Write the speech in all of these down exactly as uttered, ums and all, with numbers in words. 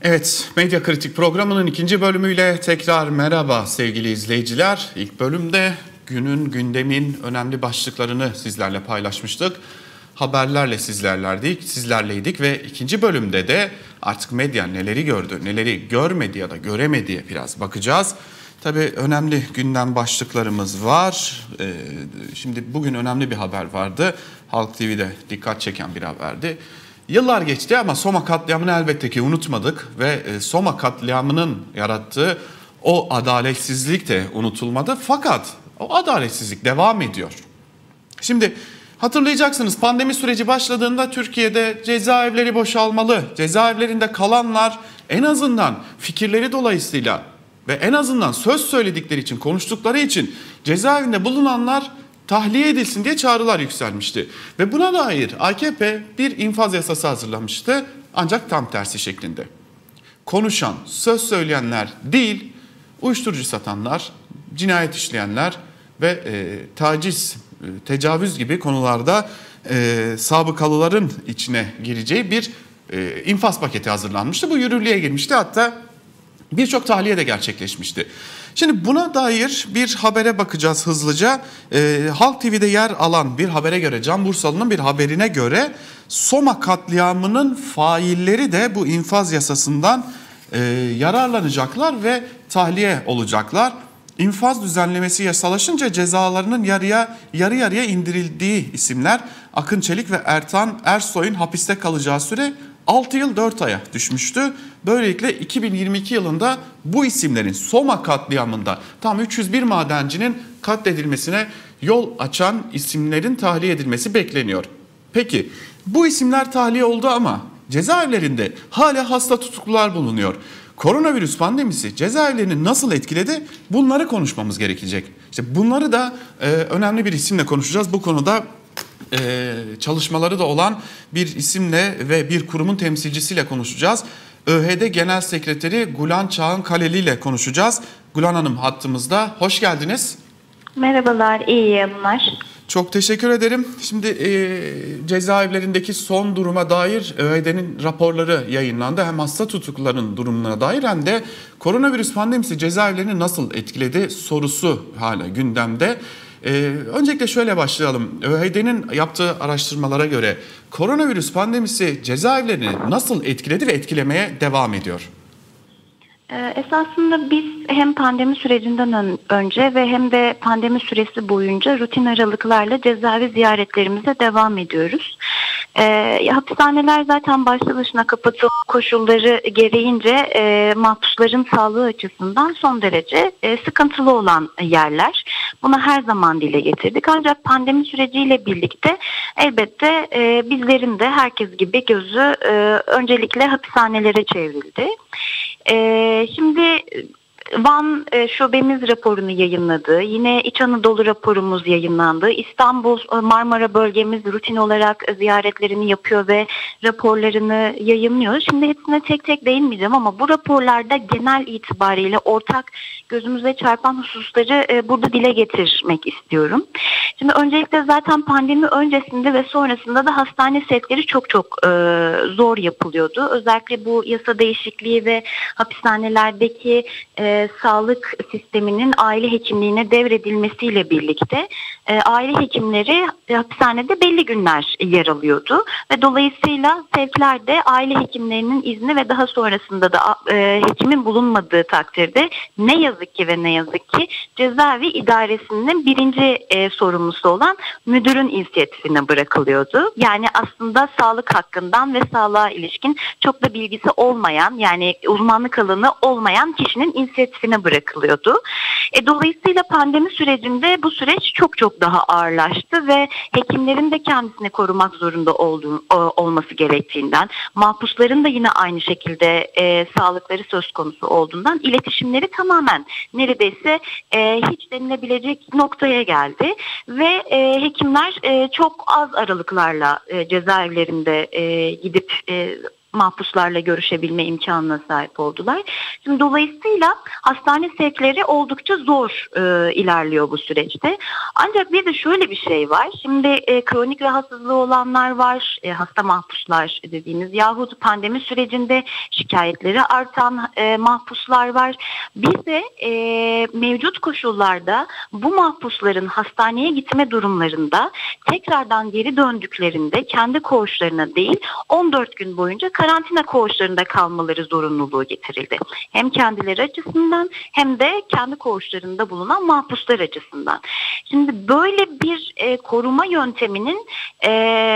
Evet, Medya Kritik programının ikinci bölümüyle tekrar merhaba sevgili izleyiciler. İlk bölümde günün, gündemin önemli başlıklarını sizlerle paylaşmıştık. Haberlerle sizlerleydik, sizlerleydik ve ikinci bölümde de artık medya neleri gördü, neleri görmedi ya da göremedi biraz bakacağız. Tabii önemli gündem başlıklarımız var. Ee, şimdi bugün önemli bir haber vardı. Halk T V'de dikkat çeken bir haberdi. Yıllar geçti ama Soma katliamını elbette ki unutmadık ve Soma katliamının yarattığı o adaletsizlik de unutulmadı. Fakat o adaletsizlik devam ediyor. Şimdi hatırlayacaksınız, pandemi süreci başladığında Türkiye'de cezaevleri boşalmalı. Cezaevlerinde kalanlar en azından fikirleri dolayısıyla ve en azından söz söyledikleri için, konuştukları için cezaevinde bulunanlar tahliye edilsin diye çağrılar yükselmişti. Ve buna dair A K P bir infaz yasası hazırlamıştı, ancak tam tersi şeklinde. Konuşan, söz söyleyenler değil, uyuşturucu satanlar, cinayet işleyenler ve e, taciz, e, tecavüz gibi konularda e, sabıkalıların içine gireceği bir e, infaz paketi hazırlanmıştı. Bu yürürlüğe girmişti, hatta birçok tahliye de gerçekleşmişti. Şimdi buna dair bir habere bakacağız hızlıca. Ee, Halk T V'de yer alan bir habere göre, Can Bursalı'nın bir haberine göre Soma katliamının failleri de bu infaz yasasından e, yararlanacaklar ve tahliye olacaklar. İnfaz düzenlemesi yasalaşınca cezalarının yarıya yarı yarıya indirildiği isimler Akın Çelik ve Ertan Ersoy'un hapiste kalacağı süre altı yıl dört aya düşmüştü. Böylelikle iki bin yirmi iki yılında bu isimlerin Soma katliamında tam üç yüz bir madencinin katledilmesine yol açan isimlerin tahliye edilmesi bekleniyor. Peki bu isimler tahliye oldu ama cezaevlerinde hala hasta tutuklular bulunuyor. Koronavirüs pandemisi cezaevlerini nasıl etkiledi? Bunları konuşmamız gerekecek. İşte bunları da e, önemli bir isimle konuşacağız. Bu konuda Ee, çalışmaları da olan bir isimle ve bir kurumun temsilcisiyle konuşacağız. Ö H D Genel Sekreteri Gulan Çağın Kaleli ile konuşacağız. Gulan Hanım hattımızda. Hoş geldiniz. Merhabalar, iyi yayınlar. Çok teşekkür ederim. Şimdi e, cezaevlerindeki son duruma dair Ö H D'nin raporları yayınlandı. Hem hasta tutukluların durumuna dair hem de koronavirüs pandemisi cezaevlerini nasıl etkiledi sorusu hala gündemde. Ee, öncelikle şöyle başlayalım. Ö H D'nin yaptığı araştırmalara göre koronavirüs pandemisi cezaevlerini nasıl etkiledi ve etkilemeye devam ediyor? Esasında biz hem pandemi sürecinden önce ve hem de pandemi süresi boyunca rutin aralıklarla cezaevi ziyaretlerimize devam ediyoruz. E, hapishaneler zaten başlı başına kapatılma koşulları gereğince e, mahpusların sağlığı açısından son derece e, sıkıntılı olan yerler. Bunu her zaman dile getirdik. Ancak pandemi süreciyle birlikte elbette e, bizlerin de herkes gibi gözü e, öncelikle hapishanelere çevrildi. E, şimdi Van e, şubemiz raporunu yayınladı. Yine İç Anadolu raporumuz yayınlandı. İstanbul Marmara bölgemiz rutin olarak ziyaretlerini yapıyor ve raporlarını yayınlıyor. Şimdi hepsine tek tek değinmeyeceğim ama bu raporlarda genel itibariyle ortak gözümüze çarpan hususları e, burada dile getirmek istiyorum. Şimdi öncelikle zaten pandemi öncesinde ve sonrasında da hastane sevkleri çok çok e, zor yapılıyordu. Özellikle bu yasa değişikliği ve hapishanelerdeki e, sağlık sisteminin aile hekimliğine devredilmesiyle birlikte e, aile hekimleri e, hapishanede belli günler yer alıyordu ve dolayısıyla sevklerde aile hekimlerinin izni ve daha sonrasında da e, hekimin bulunmadığı takdirde ne yazık ki ve ne yazık ki cezaevi idaresinin birinci e, sorumlusu olan müdürün inisiyatifine bırakılıyordu. Yani aslında sağlık hakkından ve sağlığa ilişkin çok da bilgisi olmayan, yani uzmanlık alanı olmayan kişinin inisiyatifine bırakılıyordu. E, dolayısıyla pandemi sürecinde bu süreç çok çok daha ağırlaştı ve hekimlerin de kendisini korumak zorunda olduğu, olması gerektiğinden, mahpusların da yine aynı şekilde e, sağlıkları söz konusu olduğundan iletişimleri tamamen neredeyse e, hiç denilebilecek noktaya geldi ve e, hekimler e, çok az aralıklarla e, cezaevlerinde e, gidip e, mahpuslarla görüşebilme imkanına sahip oldular. Şimdi dolayısıyla hastane sevkleri oldukça zor e, ilerliyor bu süreçte. Ancak bir de şöyle bir şey var. Şimdi e, kronik rahatsızlığı olanlar var, e, hasta mahpuslar dediğimiz yahut pandemi sürecinde şikayetleri artan e, mahpuslar var. Bir de e, mevcut koşullarda bu mahpusların hastaneye gitme durumlarında tekrardan geri döndüklerinde kendi koğuşlarına değil on dört gün boyunca karantina koğuşlarında kalmaları zorunluluğu getirildi. Hem kendileri açısından hem de kendi koğuşlarında bulunan mahpuslar açısından. Şimdi böyle bir e, koruma yönteminin e,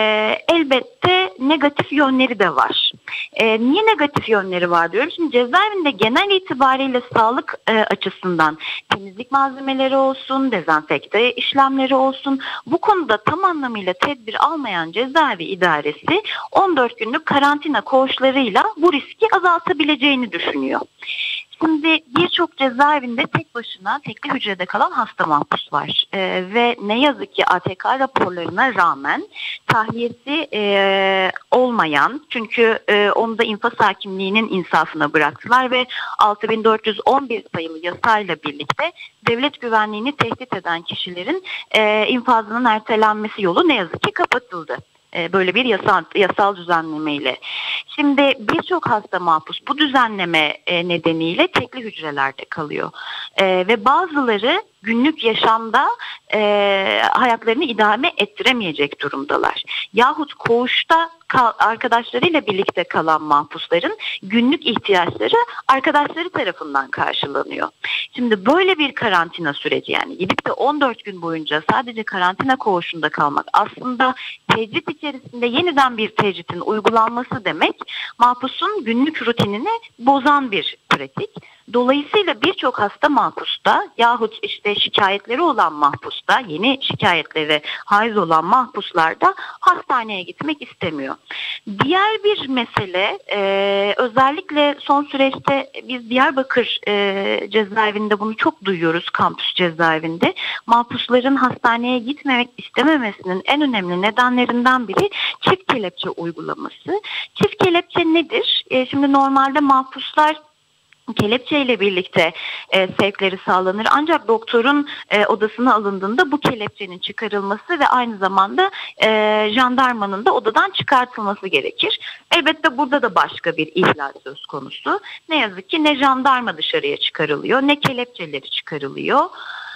elbette negatif yönleri de var. E, niye negatif yönleri var diyorum? Şimdi cezaevinde genel itibariyle sağlık e, açısından temizlik malzemeleri olsun, dezenfekte işlemleri olsun, bu konuda tam anlamıyla tedbir almayan cezaevi idaresi on dört günlük karantina koğuşlarıyla bu riski azaltabileceğini düşünüyor. Şimdi birçok cezaevinde tek başına tekli hücrede kalan hasta mahpus var ee, ve ne yazık ki A T K raporlarına rağmen tahliyesi e, olmayan, çünkü e, onu da infaz hakimliğinin insafına bıraktılar ve altı bin dört yüz on bir sayılı yasayla birlikte devlet güvenliğini tehdit eden kişilerin e, infazının ertelenmesi yolu ne yazık ki kapatıldı. Böyle bir yasal, yasal düzenlemeyle. Şimdi birçok hasta mahpus bu düzenleme nedeniyle tekli hücrelerde kalıyor. Ee, ve bazıları günlük yaşamda e, hayatlarını idame ettiremeyecek durumdalar. Yahut koğuşta kal, arkadaşlarıyla birlikte kalan mahpusların günlük ihtiyaçları arkadaşları tarafından karşılanıyor. Şimdi böyle bir karantina süreci, yani gidip de on dört gün boyunca sadece karantina koğuşunda kalmak aslında tecrit içerisinde yeniden bir tecritin uygulanması demek, mahpusun günlük rutinini bozan bir pratik. Dolayısıyla birçok hasta mahpusta yahut işte şikayetleri olan mahpusta, yeni şikayetleri haiz olan mahpuslarda hastaneye gitmek istemiyor. Diğer bir mesele, e, özellikle son süreçte biz Diyarbakır e, cezaevinde bunu çok duyuyoruz, kampüs cezaevinde. Mahpusların hastaneye gitmemek istememesinin en önemli nedenlerinden biri çift kelepçe uygulaması. Çift kelepçe nedir? E, şimdi normalde mahpuslar kelepçeyle birlikte e, sevkleri sağlanır. Ancak doktorun e, odasına alındığında bu kelepçenin çıkarılması ve aynı zamanda e, jandarmanın da odadan çıkartılması gerekir. Elbette burada da başka bir ihlal söz konusu. Ne yazık ki ne jandarma dışarıya çıkarılıyor, ne kelepçeleri çıkarılıyor.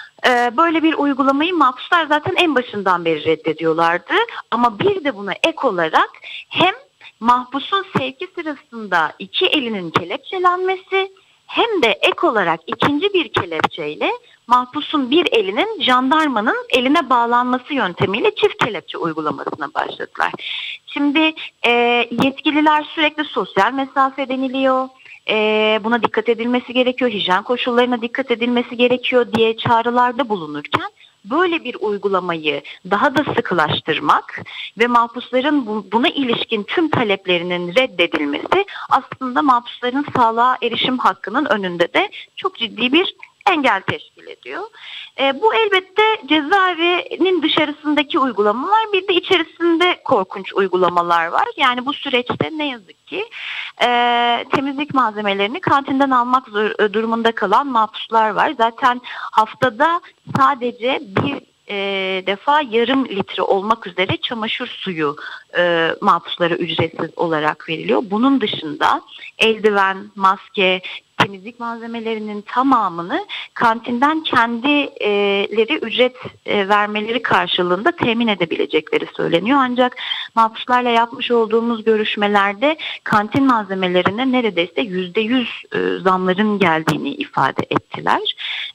Böyle bir uygulamayı mahpuslar zaten en başından beri reddediyorlardı. Ama bir de buna ek olarak hem mahpusun sevki sırasında iki elinin kelepçelenmesi hem de ek olarak ikinci bir kelepçeyle mahpusun bir elinin jandarmanın eline bağlanması yöntemiyle çift kelepçe uygulamasına başladılar. Şimdi e, yetkililer sürekli sosyal mesafe deniliyor. E, buna dikkat edilmesi gerekiyor, hijyen koşullarına dikkat edilmesi gerekiyor diye çağrılarda bulunurken böyle bir uygulamayı daha da sıkılaştırmak ve mahpusların bu, buna ilişkin tüm taleplerinin reddedilmesi aslında mahpusların sağlığa erişim hakkının önünde de çok ciddi bir engel teşkil ediyor. E, bu elbette cezaevinin dışarısındaki uygulamalar, bir de içerisinde korkunç uygulamalar var. Yani bu süreçte ne yazık ki e, temizlik malzemelerini kantinden almak zor, durumunda kalan mahpuslar var. Zaten haftada sadece bir e, defa yarım litre olmak üzere çamaşır suyu e, mahpuslara ücretsiz olarak veriliyor. Bunun dışında eldiven, maske, temizlik malzemelerinin tamamını kantinden kendileri ücret vermeleri karşılığında temin edebilecekleri söyleniyor. Ancak mahpuslarla yapmış olduğumuz görüşmelerde kantin malzemelerine neredeyse yüzde yüz zamların geldiğini ifade ettiler.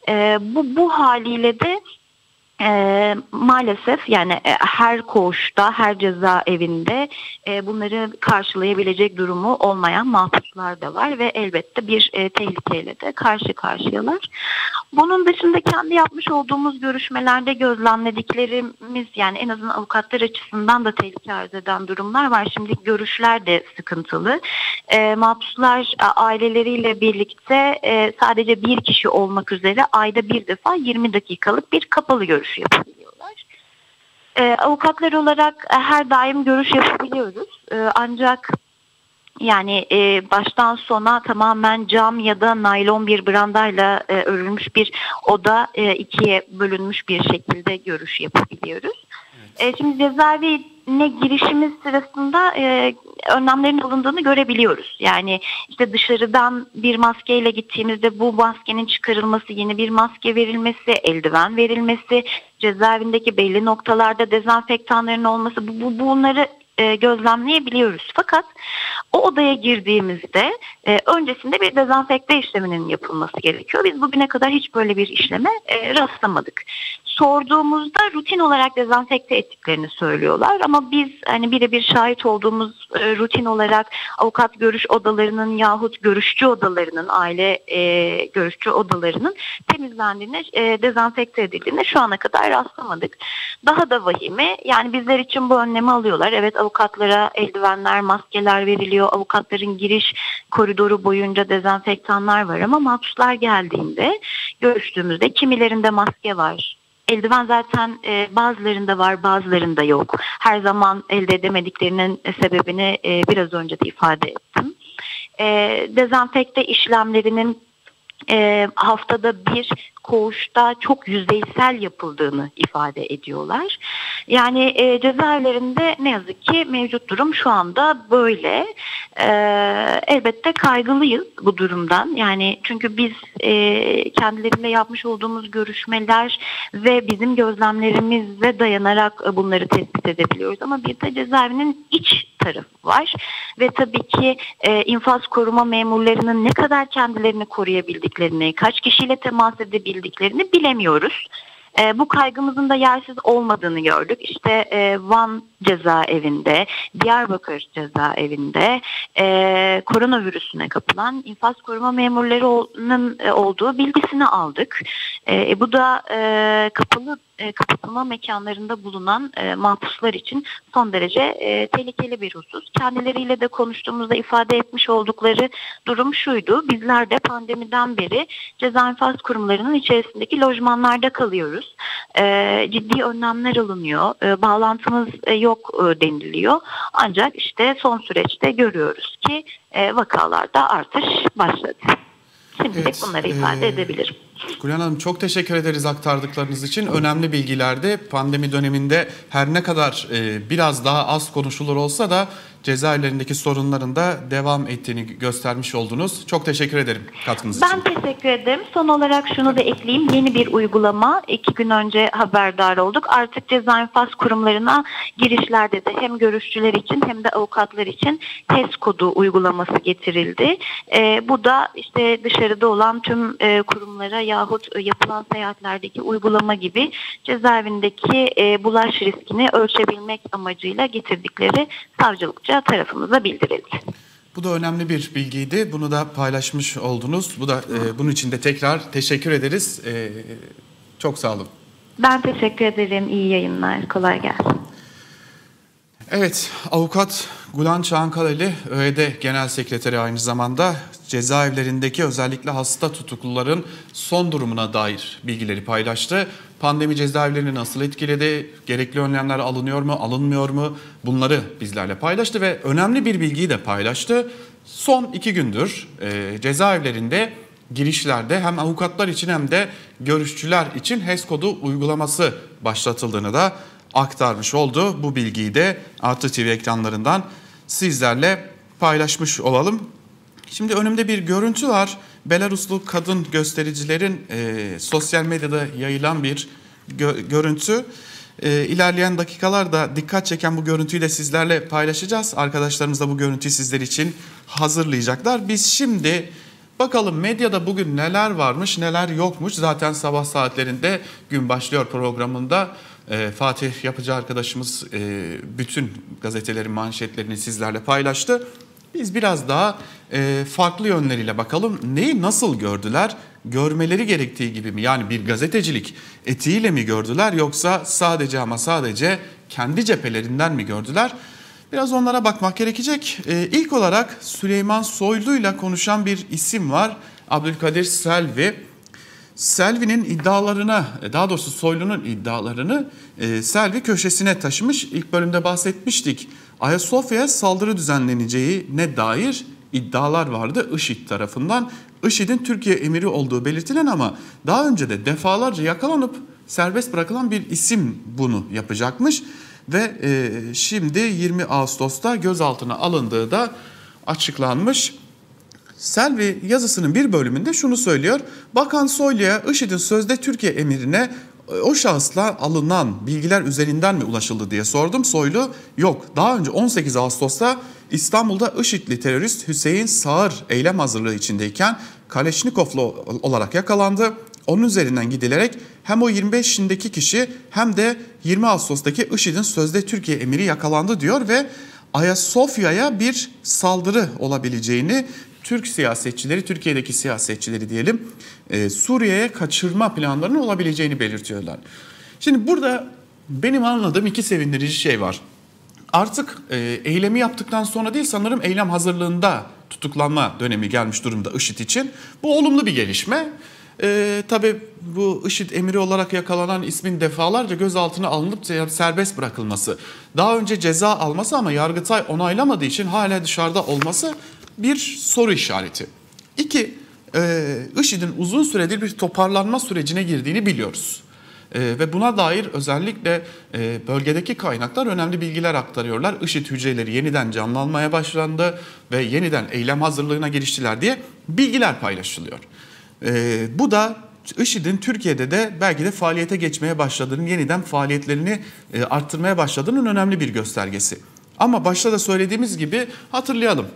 Bu, bu haliyle de E, maalesef yani e, her koğuşta, her cezaevinde e, bunları karşılayabilecek durumu olmayan mahpuslar da var ve elbette bir e, tehlikeyle de karşı karşıyalar. Bunun dışında kendi yapmış olduğumuz görüşmelerde gözlemlediklerimiz, yani en azından avukatlar açısından da tehlike arz eden durumlar var. Şimdi görüşler de sıkıntılı. E, mahpuslar aileleriyle birlikte e, sadece bir kişi olmak üzere ayda bir defa yirmi dakikalık bir kapalı görüş yapabiliyorlar. E, avukatlar olarak her daim görüş yapabiliyoruz. E, ancak Yani e, baştan sona tamamen cam ya da naylon bir brandayla e, örülmüş bir oda e, ikiye bölünmüş bir şekilde görüş yapabiliyoruz. Evet. E, şimdi cezaevine girişimiz sırasında e, önlemlerin alındığını görebiliyoruz. Yani işte dışarıdan bir maskeyle gittiğimizde bu maskenin çıkarılması, yeni bir maske verilmesi, eldiven verilmesi, cezaevindeki belli noktalarda dezenfektanların olması, bu, bu bunları E, gözlemleyebiliyoruz. Fakat o odaya girdiğimizde e, öncesinde bir dezenfekte işleminin yapılması gerekiyor. Biz bugüne kadar hiç böyle bir işleme e, rastlamadık. Sorduğumuzda rutin olarak dezenfekte ettiklerini söylüyorlar ama biz hani birebir şahit olduğumuz e, rutin olarak avukat görüş odalarının yahut görüşçü odalarının, aile e, görüşçü odalarının temizlendiğine, e, dezenfekte edildiğine şu ana kadar rastlamadık. Daha da vahimi, yani bizler için bu önlemi alıyorlar. Evet, avukatlara eldivenler, maskeler veriliyor. Avukatların giriş koridoru boyunca dezenfektanlar var ama mahpuslar geldiğinde görüştüğümüzde kimilerinde maske var. Eldiven zaten e, bazılarında var, bazılarında yok. Her zaman elde edemediklerinin sebebini e, biraz önce de ifade ettim. E, dezenfekte işlemlerinin e, haftada bir koğuşta çok yüzeysel yapıldığını ifade ediyorlar. Yani e, cezaevlerinde ne yazık ki mevcut durum şu anda böyle. E, elbette kaygılıyız bu durumdan. Yani çünkü biz e, kendileriyle yapmış olduğumuz görüşmeler ve bizim gözlemlerimize dayanarak bunları tespit edebiliyoruz. Ama bir de cezaevinin iç tarafı var ve tabii ki e, infaz koruma memurlarının ne kadar kendilerini koruyabildiklerini, kaç kişiyle temas edebildiklerini bilemiyoruz. E, bu kaygımızın da yersiz olmadığını gördük. İşte e, Van cezaevinde, Diyarbakır cezaevinde e, koronavirüsüne kapılan infaz koruma memurlarının e, olduğu bilgisini aldık. E, bu da e, kapalı e, kapatılma mekanlarında bulunan e, mahpuslar için son derece e, tehlikeli bir husus. Kendileriyle de konuştuğumuzda ifade etmiş oldukları durum şuydu: bizler de pandemiden beri ceza infaz kurumlarının içerisindeki lojmanlarda kalıyoruz. E, ciddi önlemler alınıyor. E, bağlantımız e, yok e, deniliyor. Ancak işte son süreçte görüyoruz ki e, vakalarda artış başladı. Şimdilik evet, bunları ifade e, edebilirim. Gülen Hanım, çok teşekkür ederiz aktardıklarınız için. Önemli bilgilerdi. Pandemi döneminde her ne kadar e, biraz daha az konuşulur olsa da cezaevlerindeki sorunların da devam ettiğini göstermiş oldunuz. Çok teşekkür ederim katkınız ben için. Ben teşekkür ederim. Son olarak şunu da ekleyeyim. Yeni bir uygulama. iki gün önce haberdar olduk. Artık ceza infaz kurumlarına girişlerde de hem görüşçüler için hem de avukatlar için test kodu uygulaması getirildi. E, bu da işte dışarıda olan tüm e, kurumlara yahut yapılan seyahatlerdeki uygulama gibi cezaevindeki e, bulaş riskini ölçebilmek amacıyla getirdikleri savcılıkça tarafımıza bildirildi. Bu da önemli bir bilgiydi. Bunu da paylaşmış oldunuz. Bu da e, bunun için de tekrar teşekkür ederiz. E, çok sağ olun. Ben teşekkür ederim. İyi yayınlar. Kolay gelsin. Evet, avukat Gülen Çankalalı, ÖED Genel Sekreteri aynı zamanda, cezaevlerindeki özellikle hasta tutukluların son durumuna dair bilgileri paylaştı. Pandemi cezaevlerini nasıl etkiledi, gerekli önlemler alınıyor mu, alınmıyor mu, bunları bizlerle paylaştı ve önemli bir bilgiyi de paylaştı. Son iki gündür e, cezaevlerinde girişlerde hem avukatlar için hem de görüşçüler için HES kodu uygulaması başlatıldığını da aktarmış oldu. Bu bilgiyi de Artı T V ekranlarından sizlerle paylaşmış olalım. Şimdi önümde bir görüntü var. Belaruslu kadın göstericilerin e, sosyal medyada yayılan bir gö- görüntü. E, ilerleyen dakikalarda dikkat çeken bu görüntüyü de sizlerle paylaşacağız. Arkadaşlarımız da bu görüntüyü sizler için hazırlayacaklar. Biz şimdi bakalım medyada bugün neler varmış, neler yokmuş. Zaten sabah saatlerinde Gün Başlıyor programında e, Fatih Yapıcı arkadaşımız e, bütün gazetelerin manşetlerini sizlerle paylaştı. Biz biraz daha e, farklı yönleriyle bakalım. Neyi nasıl gördüler? Görmeleri gerektiği gibi mi? Yani bir gazetecilik etiğiyle mi gördüler, yoksa sadece ama sadece kendi cephelerinden mi gördüler? Biraz onlara bakmak gerekecek. E, ilk olarak Süleyman Soylu ile konuşan bir isim var. Abdülkadir Selvi. Selvi'nin iddialarına, daha doğrusu Soylu'nun iddialarını e, Selvi köşesine taşımış. İlk bölümde bahsetmiştik. Ayasofya'ya saldırı düzenleneceğine dair iddialar vardı IŞİD tarafından. IŞİD'in Türkiye emiri olduğu belirtilen ama daha önce de defalarca yakalanıp serbest bırakılan bir isim bunu yapacakmış. Ve e, şimdi yirmi Ağustos'ta gözaltına alındığı da açıklanmış. Selvi yazısının bir bölümünde şunu söylüyor. Bakan Soylu'ya IŞİD'in sözde Türkiye emirine o şahısla alınan bilgiler üzerinden mi ulaşıldı diye sordum. Soylu yok, daha önce on sekiz Ağustos'ta İstanbul'da IŞİD'li terörist Hüseyin Sağır eylem hazırlığı içindeyken Kaleşnikovlu olarak yakalandı. Onun üzerinden gidilerek hem o yirmi beşindeki kişi hem de yirmi Ağustos'taki IŞİD'in sözde Türkiye emiri yakalandı diyor ve Ayasofya'ya bir saldırı olabileceğini, Türk siyasetçileri, Türkiye'deki siyasetçileri diyelim, e, Suriye'ye kaçırma planlarının olabileceğini belirtiyorlar. Şimdi burada benim anladığım iki sevindirici şey var. Artık e, eylemi yaptıktan sonra değil, sanırım eylem hazırlığında tutuklanma dönemi gelmiş durumda IŞİD için. Bu olumlu bir gelişme. E, tabii bu IŞİD emiri olarak yakalanan ismin defalarca gözaltına alınıp serbest bırakılması, daha önce ceza alması ama Yargıtay onaylamadığı için hala dışarıda olması bir soru işareti. İki, e, IŞİD'in uzun süredir bir toparlanma sürecine girdiğini biliyoruz. E, ve buna dair özellikle e, bölgedeki kaynaklar önemli bilgiler aktarıyorlar. IŞİD hücreleri yeniden canlanmaya başlandı ve yeniden eylem hazırlığına giriştiler diye bilgiler paylaşılıyor. E, bu da IŞİD'in Türkiye'de de belki de faaliyete geçmeye başladığının, yeniden faaliyetlerini e, arttırmaya başladığının önemli bir göstergesi. Ama başta da söylediğimiz gibi hatırlayalım.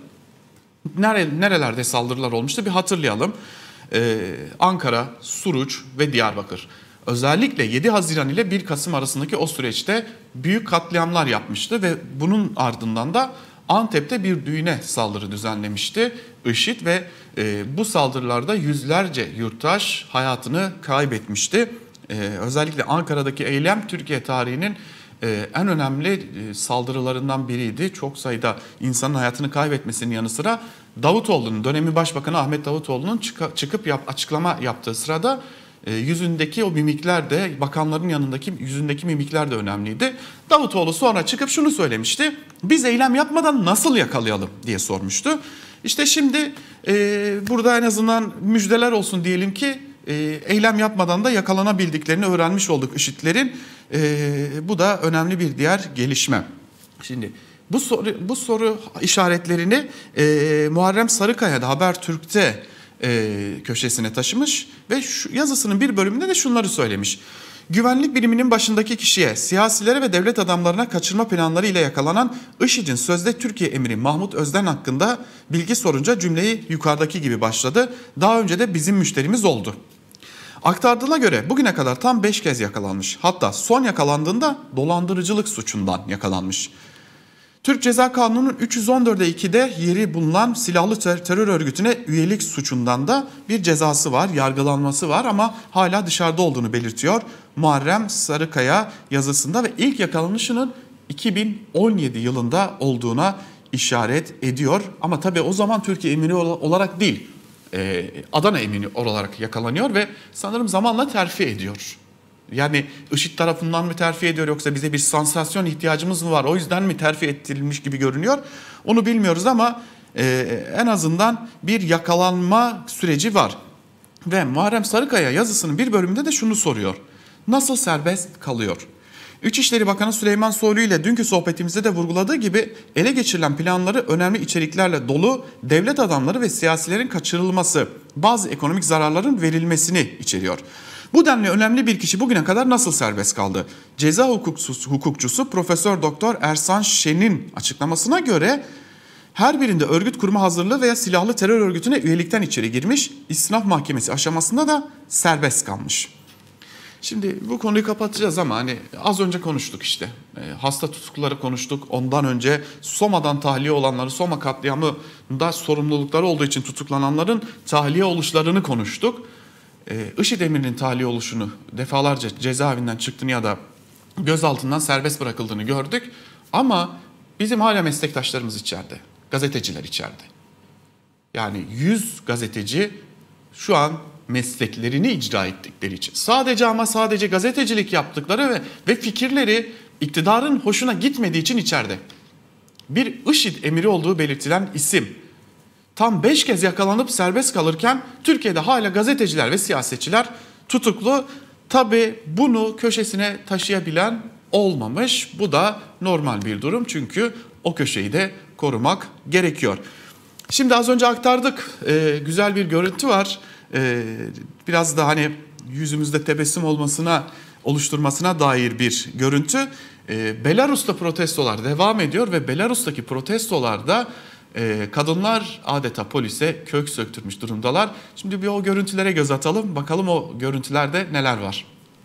Nere, nerelerde saldırılar olmuştu bir hatırlayalım. Ee, Ankara, Suruç ve Diyarbakır. Özellikle yedi Haziran ile bir Kasım arasındaki o süreçte büyük katliamlar yapmıştı ve bunun ardından da Antep'te bir düğüne saldırı düzenlemişti IŞİD ve e, bu saldırılarda yüzlerce yurttaş hayatını kaybetmişti. E, özellikle Ankara'daki eylem Türkiye tarihinin Ee, en önemli e, saldırılarından biriydi. Çok sayıda insanın hayatını kaybetmesinin yanı sıra Davutoğlu'nun, dönemi Başbakanı Ahmet Davutoğlu'nun çık- çıkıp yap, açıklama yaptığı sırada e, yüzündeki o mimikler de, bakanların yanındaki yüzündeki mimikler de önemliydi. Davutoğlu sonra çıkıp şunu söylemişti: biz eylem yapmadan nasıl yakalayalım diye sormuştu. İşte şimdi e, burada en azından müjdeler olsun diyelim ki e, eylem yapmadan da yakalanabildiklerini öğrenmiş olduk IŞİD'lerin. Ee, bu da önemli bir diğer gelişme. Şimdi bu soru bu soru işaretlerini e, Muharrem Sarıkaya da Habertürk'te e, köşesine taşımış ve şu yazısının bir bölümünde de şunları söylemiş. Güvenlik biriminin başındaki kişiye, siyasilere ve devlet adamlarına kaçırma planları ile yakalanan IŞİD'in sözde Türkiye emiri Mahmut Özden hakkında bilgi sorunca cümleyi yukarıdaki gibi başladı. Daha önce de bizim müşterimiz oldu. Aktardığına göre bugüne kadar tam beş kez yakalanmış. Hatta son yakalandığında dolandırıcılık suçundan yakalanmış. Türk Ceza Kanunu'nun üç yüz on dört'e iki'de yeri bulunan silahlı ter- terör örgütüne üyelik suçundan da bir cezası var, yargılanması var ama hala dışarıda olduğunu belirtiyor Muharrem Sarıkaya yazısında ve ilk yakalanışının iki bin on yedi yılında olduğuna işaret ediyor. Ama tabii o zaman Türkiye emiri olarak değil, Adana emini olarak yakalanıyor ve sanırım zamanla terfi ediyor. Yani IŞİD tarafından mı terfi ediyor yoksa bize bir sansasyon ihtiyacımız mı var, o yüzden mi terfi ettirilmiş gibi görünüyor? Onu bilmiyoruz ama en azından bir yakalanma süreci var. Ve Muharrem Sarıkaya yazısının bir bölümünde de şunu soruyor: nasıl serbest kalıyor? İçişleri Bakanı Süleyman Soylu ile dünkü sohbetimizde de vurguladığı gibi ele geçirilen planları önemli içeriklerle dolu, devlet adamları ve siyasilerin kaçırılması, bazı ekonomik zararların verilmesini içeriyor. Bu denli önemli bir kişi bugüne kadar nasıl serbest kaldı? Ceza hukukçusu, hukukçusu Profesör Doktor Ersan Şen'in açıklamasına göre her birinde örgüt kurma hazırlığı veya silahlı terör örgütüne üyelikten içeri girmiş, istinaf mahkemesi aşamasında da serbest kalmış. Şimdi bu konuyu kapatacağız ama hani az önce konuştuk işte. E, hasta tutukluları konuştuk. Ondan önce Soma'dan tahliye olanları, Soma katliamında sorumlulukları olduğu için tutuklananların tahliye oluşlarını konuştuk. E, IŞİD emirinin tahliye oluşunu, defalarca cezaevinden çıktığını ya da gözaltından serbest bırakıldığını gördük. Ama bizim hala meslektaşlarımız içeride, gazeteciler içeride. Yani yüz gazeteci şu an mesleklerini icra ettikleri için. Sadece ama sadece gazetecilik yaptıkları ve, ve fikirleri iktidarın hoşuna gitmediği için içeride. Bir IŞİD emiri olduğu belirtilen isim tam beş kez yakalanıp serbest kalırken Türkiye'de hala gazeteciler ve siyasetçiler tutuklu. Tabii bunu köşesine taşıyabilen olmamış. Bu da normal bir durum çünkü o köşeyi de korumak gerekiyor. Şimdi az önce aktardık, ee, güzel bir görüntü var. Ee, biraz da hani yüzümüzde tebessüm olmasına, oluşturmasına dair bir görüntü. Ee, Belarus'ta protestolar devam ediyor ve Belarus'taki protestolarda e, kadınlar adeta polise kök söktürmüş durumdalar. Şimdi bir o görüntülere göz atalım, bakalım o görüntülerde neler var.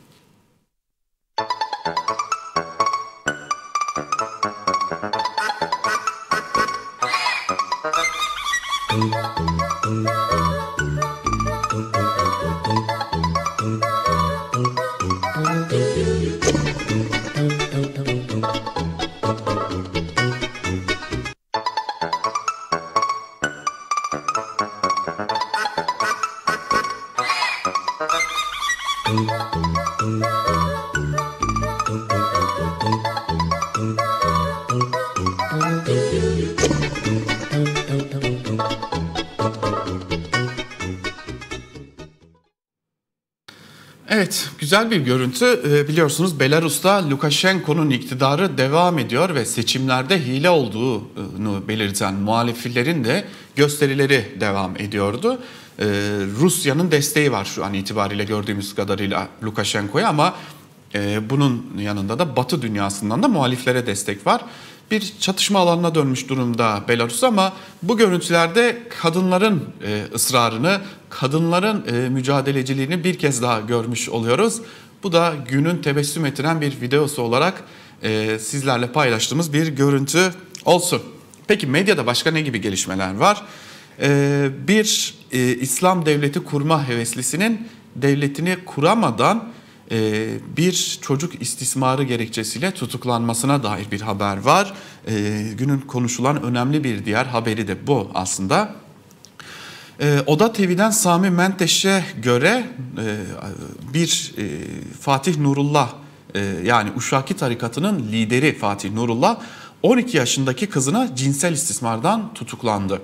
Evet, güzel bir görüntü. Ee, biliyorsunuz Belarus'ta Lukashenko'nun iktidarı devam ediyor ve seçimlerde hile olduğunu belirten muhaliflerin de gösterileri devam ediyordu. Ee, Rusya'nın desteği var şu an itibariyle gördüğümüz kadarıyla Lukashenko'ya ama e, bunun yanında da Batı dünyasından da muhaliflere destek var. Bir çatışma alanına dönmüş durumda Belarus ama bu görüntülerde kadınların e, ısrarını, kadınların e, mücadeleciliğini bir kez daha görmüş oluyoruz. Bu da günün tebessüm ettiren bir videosu olarak e, sizlerle paylaştığımız bir görüntü olsun. Peki medyada başka ne gibi gelişmeler var? E, bir e, İslam devleti kurma heveslisinin devletini kuramadan bir çocuk istismarı gerekçesiyle tutuklanmasına dair bir haber var. Günün konuşulan önemli bir diğer haberi de bu aslında. Oda T V'den Sami Menteş'e göre bir Fatih Nurullah yani Uşaki tarikatının lideri Fatih Nurullah on iki yaşındaki kızına cinsel istismardan tutuklandı.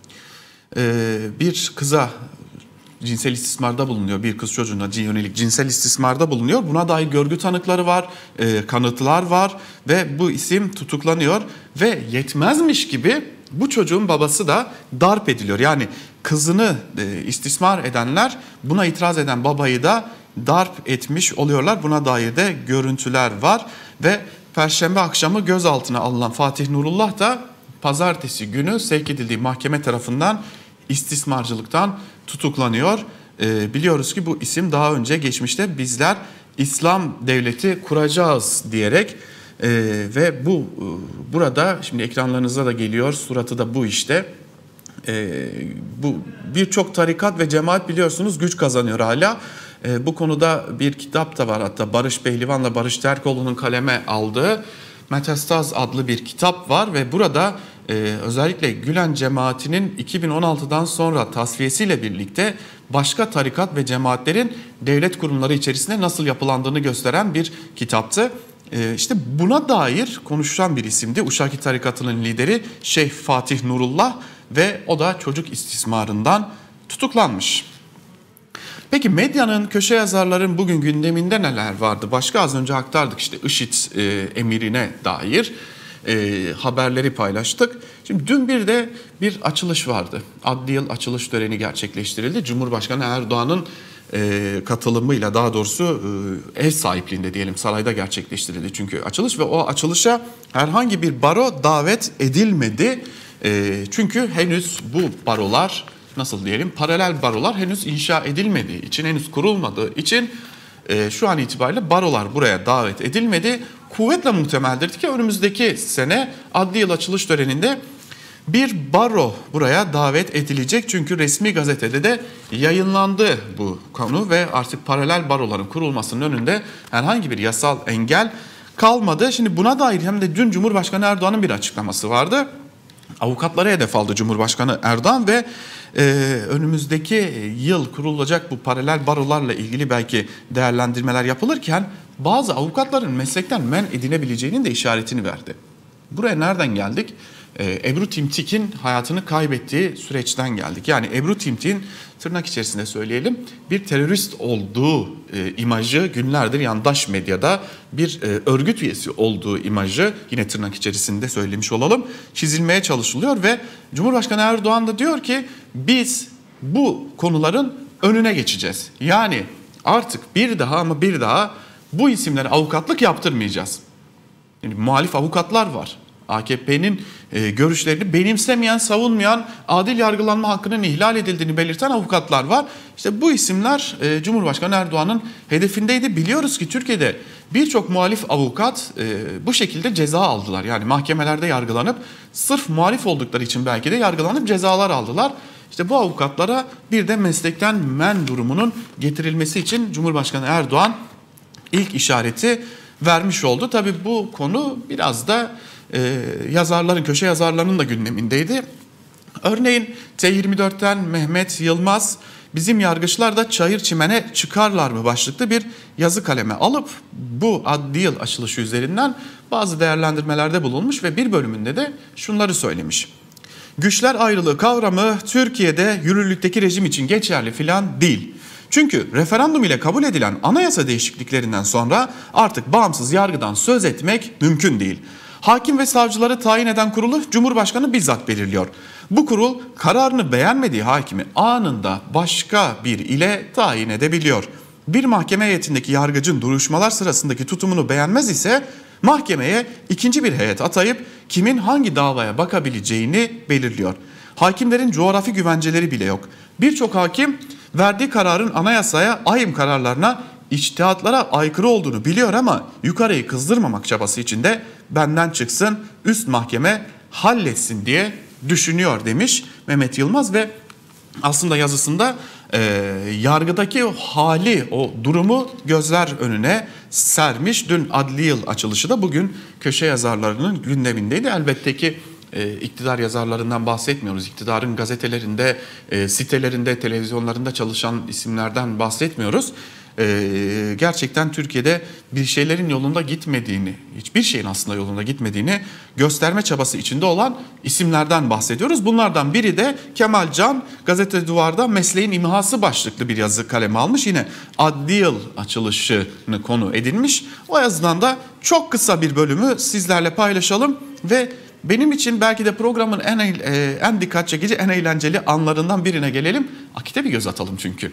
Bir kıza cinsel istismarda bulunuyor. Bir kız çocuğuna yönelik cinsel istismarda bulunuyor. Buna dair görgü tanıkları var, e, kanıtlar var ve bu isim tutuklanıyor ve yetmezmiş gibi bu çocuğun babası da darp ediliyor. Yani kızını e, istismar edenler buna itiraz eden babayı da darp etmiş oluyorlar. Buna dair de görüntüler var ve Perşembe akşamı gözaltına alınan Fatih Nurullah da pazartesi günü sevk edildiği mahkeme tarafından istismarcılıktan tutuklanıyor. E, biliyoruz ki bu isim daha önce geçmişte bizler İslam devleti kuracağız diyerek e, ve bu e, burada şimdi ekranlarınıza da geliyor, suratı da bu işte. E, bu birçok tarikat ve cemaat biliyorsunuz güç kazanıyor hala. E, bu konuda bir kitap da var, hatta Barış Pehlivan'la Barış Terkoğlu'nun kaleme aldığı Metastaz adlı bir kitap var ve burada Ee, özellikle Gülen cemaatinin iki bin on altıdan sonra tasfiyesiyle birlikte başka tarikat ve cemaatlerin devlet kurumları içerisinde nasıl yapılandığını gösteren bir kitaptı. Ee, işte buna dair konuşan bir isimdi. Uşaki tarikatının lideri Şeyh Fatih Nurullah ve o da çocuk istismarından tutuklanmış. Peki medyanın, köşe yazarların bugün gündeminde neler vardı? Başka az önce aktardık işte IŞİD e, emirine dair. E, haberleri paylaştık. Şimdi dün bir de bir açılış vardı. Adli yıl açılış töreni gerçekleştirildi. Cumhurbaşkanı Erdoğan'ın e, katılımıyla, daha doğrusu e, ev sahipliğinde diyelim, sarayda gerçekleştirildi çünkü açılış ve o açılışa herhangi bir baro davet edilmedi. E, çünkü henüz bu barolar, nasıl diyelim, paralel barolar henüz inşa edilmediği için, henüz kurulmadığı için e, şu an itibariyle barolar buraya davet edilmedi. Kuvvetle muhtemeldir ki önümüzdeki sene adli yıl açılış töreninde bir baro buraya davet edilecek. Çünkü resmi gazetede de yayınlandı bu konu ve artık paralel baroların kurulmasının önünde herhangi bir yasal engel kalmadı. Şimdi buna dair hem de dün Cumhurbaşkanı Erdoğan'ın bir açıklaması vardı. Avukatlara hedef aldı Cumhurbaşkanı Erdoğan ve e, önümüzdeki yıl kurulacak bu paralel barolarla ilgili belki değerlendirmeler yapılırken bazı avukatların meslekten men edilebileceğinin de işaretini verdi. Buraya nereden geldik? Ee, Ebru Timtik'in hayatını kaybettiği süreçten geldik. Yani Ebru Timtik'in tırnak içerisinde söyleyelim bir terörist olduğu e, imajı günlerdir yandaş medyada bir e, örgüt üyesi olduğu imajı yine tırnak içerisinde söylemiş olalım çizilmeye çalışılıyor ve Cumhurbaşkanı Erdoğan da diyor ki biz bu konuların önüne geçeceğiz. Yani artık bir daha ama bir daha bu isimlere avukatlık yaptırmayacağız. Yani muhalif avukatlar var. A K P'nin e, görüşlerini benimsemeyen, savunmayan, adil yargılanma hakkının ihlal edildiğini belirten avukatlar var. İşte bu isimler e, Cumhurbaşkanı Erdoğan'ın hedefindeydi. Biliyoruz ki Türkiye'de birçok muhalif avukat e, bu şekilde ceza aldılar. Yani mahkemelerde yargılanıp sırf muhalif oldukları için belki de yargılanıp cezalar aldılar. İşte bu avukatlara bir de meslekten men durumunun getirilmesi için Cumhurbaşkanı Erdoğan ilk işareti vermiş oldu. Tabii bu konu biraz da e, yazarların, köşe yazarlarının da gündemindeydi. Örneğin T yirmi dört'ten Mehmet Yılmaz bizim yargıçlar da çayır çimene çıkarlar mı başlıklı bir yazı kaleme alıp bu adli yıl açılışı üzerinden bazı değerlendirmelerde bulunmuş ve bir bölümünde de şunları söylemiş. Güçler ayrılığı kavramı Türkiye'de yürürlükteki rejim için geçerli filan değil. Çünkü referandum ile kabul edilen anayasa değişikliklerinden sonra artık bağımsız yargıdan söz etmek mümkün değil. Hakim ve savcıları tayin eden kurulu Cumhurbaşkanı bizzat belirliyor. Bu kurul kararını beğenmediği hakimi anında başka bir ile tayin edebiliyor. Bir mahkeme heyetindeki yargıcın duruşmalar sırasındaki tutumunu beğenmez ise mahkemeye ikinci bir heyet atayıp kimin hangi davaya bakabileceğini belirliyor. Hakimlerin coğrafi güvenceleri bile yok. Birçok hakim verdiği kararın anayasaya, ahim kararlarına, içtihatlara aykırı olduğunu biliyor ama yukarıyı kızdırmamak çabası içinde benden çıksın, üst mahkeme halletsin diye düşünüyor demiş Mehmet Yılmaz ve aslında yazısında e, yargıdaki o hali, o durumu gözler önüne sermiş. Dün adli yıl açılışı da bugün köşe yazarlarının gündemindeydi. Elbette ki e, iktidar yazarlarından bahsetmiyoruz. İktidarın gazetelerinde, e, sitelerinde, televizyonlarında çalışan isimlerden bahsetmiyoruz. Ee, gerçekten Türkiye'de bir şeylerin yolunda gitmediğini, hiçbir şeyin aslında yolunda gitmediğini gösterme çabası içinde olan isimlerden bahsediyoruz. Bunlardan biri de Kemal Can, Gazete Duvar'da mesleğin imhası başlıklı bir yazı kaleme almış. Yine adli yıl açılışını konu edinmiş. O yazıdan da çok kısa bir bölümü sizlerle paylaşalım ve benim için belki de programın en, en dikkat çekici, en eğlenceli anlarından birine gelelim. Akit'e bir göz atalım çünkü.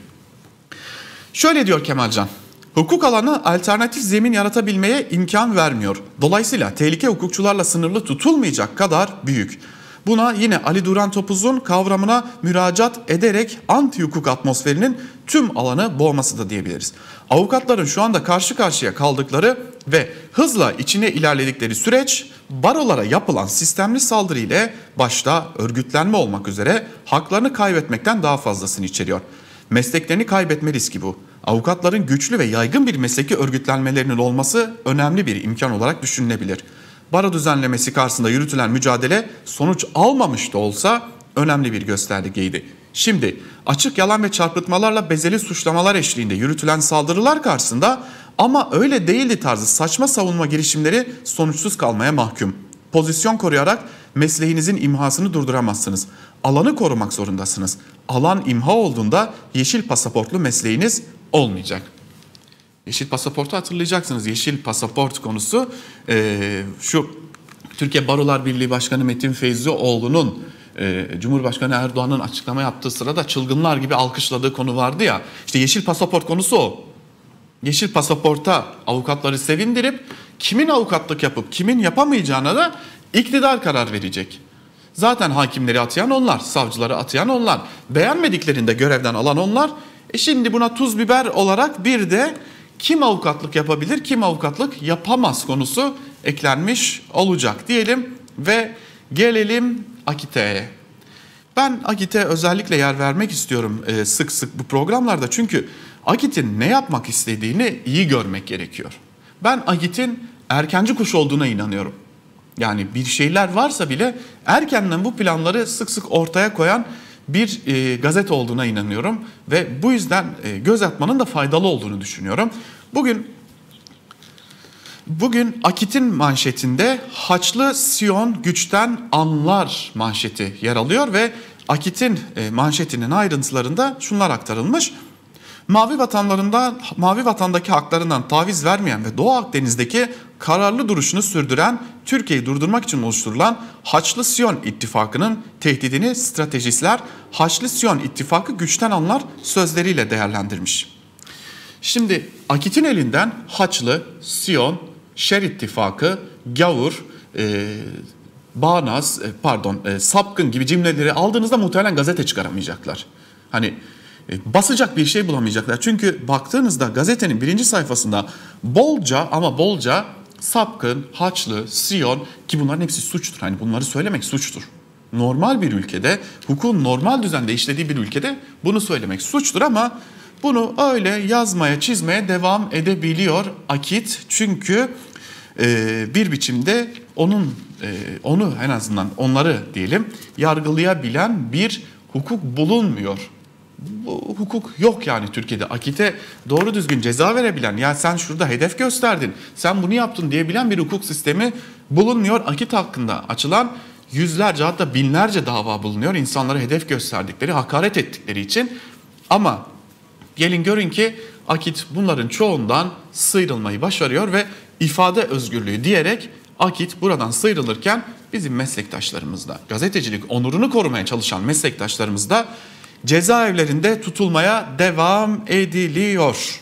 Şöyle diyor Kemalcan, hukuk alanı alternatif zemin yaratabilmeye imkan vermiyor. Dolayısıyla tehlike hukukçularla sınırlı tutulmayacak kadar büyük. Buna yine Ali Duran Topuz'un kavramına müracaat ederek anti hukuk atmosferinin tüm alanı boğması da diyebiliriz. Avukatların şu anda karşı karşıya kaldıkları ve hızla içine ilerledikleri süreç barolara yapılan sistemli saldırı ile başta örgütlenme olmak üzere haklarını kaybetmekten daha fazlasını içeriyor. Mesleklerini kaybetme riski bu. Avukatların güçlü ve yaygın bir mesleki örgütlenmelerinin olması önemli bir imkan olarak düşünülebilir. Baro düzenlemesi karşısında yürütülen mücadele sonuç almamış da olsa önemli bir göstergeydi. Şimdi açık yalan ve çarpıtmalarla bezeli suçlamalar eşliğinde yürütülen saldırılar karşısında ama öyle değildi tarzı saçma savunma girişimleri sonuçsuz kalmaya mahkum. Pozisyon koruyarak mesleğinizin imhasını durduramazsınız. Alanı korumak zorundasınız. Alan imha olduğunda yeşil pasaportlu mesleğiniz olmayacak. Yeşil pasaportu hatırlayacaksınız. Yeşil pasaport konusu e, şu Türkiye Barolar Birliği Başkanı Metin Feyzioğlu'nun e, Cumhurbaşkanı Erdoğan'ın açıklama yaptığı sırada çılgınlar gibi alkışladığı konu vardı ya. İşte yeşil pasaport konusu o. Yeşil pasaporta avukatları sevindirip kimin avukatlık yapıp kimin yapamayacağına da iktidar karar verecek. Zaten hakimleri atayan onlar, savcıları atayan onlar, beğenmediklerinde görevden alan onlar. E şimdi buna tuz biber olarak bir de kim avukatlık yapabilir, kim avukatlık yapamaz konusu eklenmiş olacak diyelim ve gelelim Akit'e. Ben Akit'e özellikle yer vermek istiyorum e, sık sık bu programlarda çünkü Akit'in ne yapmak istediğini iyi görmek gerekiyor. Ben Akit'in erkenci kuş olduğuna inanıyorum. Yani bir şeyler varsa bile erkenden bu planları sık sık ortaya koyan bir e, gazete olduğuna inanıyorum ve bu yüzden e, göz atmanın da faydalı olduğunu düşünüyorum. Bugün bugün Akit'in manşetinde Haçlı Siyon güçten anlar manşeti yer alıyor ve Akit'in e, manşetinin ayrıntılarında şunlar aktarılmış. Mavi vatanlarında, Mavi Vatan'daki haklarından taviz vermeyen ve Doğu Akdeniz'deki kararlı duruşunu sürdüren, Türkiye'yi durdurmak için oluşturulan Haçlı Siyon İttifakı'nın tehdidini stratejistler Haçlı Siyon İttifakı güçten anlar sözleriyle değerlendirmiş. Şimdi Akit'in elinden Haçlı, Siyon, Şer İttifakı, gavur, e, bağnaz, e, pardon e, sapkın gibi cümleleri aldığınızda muhtemelen gazete çıkaramayacaklar. Hani basacak bir şey bulamayacaklar. Çünkü baktığınızda gazetenin birinci sayfasında bolca ama bolca sapkın, Haçlı, Siyon ki bunların hepsi suçtur. Hani bunları söylemek suçtur. Normal bir ülkede, hukukun normal düzende işlediği bir ülkede bunu söylemek suçtur ama bunu öyle yazmaya, çizmeye devam edebiliyor Akit. Çünkü e, bir biçimde onun e, onu en azından onları diyelim yargılayabilen bir hukuk bulunmuyor. Bu hukuk yok yani Türkiye'de. Akit'e doğru düzgün ceza verebilen, ya sen şurada hedef gösterdin, sen bunu yaptın diyebilen bir hukuk sistemi bulunmuyor. Akit hakkında açılan yüzlerce hatta binlerce dava bulunuyor. İnsanlara hedef gösterdikleri, hakaret ettikleri için. Ama gelin görün ki Akit bunların çoğundan sıyrılmayı başarıyor ve ifade özgürlüğü diyerek Akit buradan sıyrılırken bizim meslektaşlarımız da, gazetecilik onurunu korumaya çalışan meslektaşlarımız da cezaevlerinde tutulmaya devam ediliyor.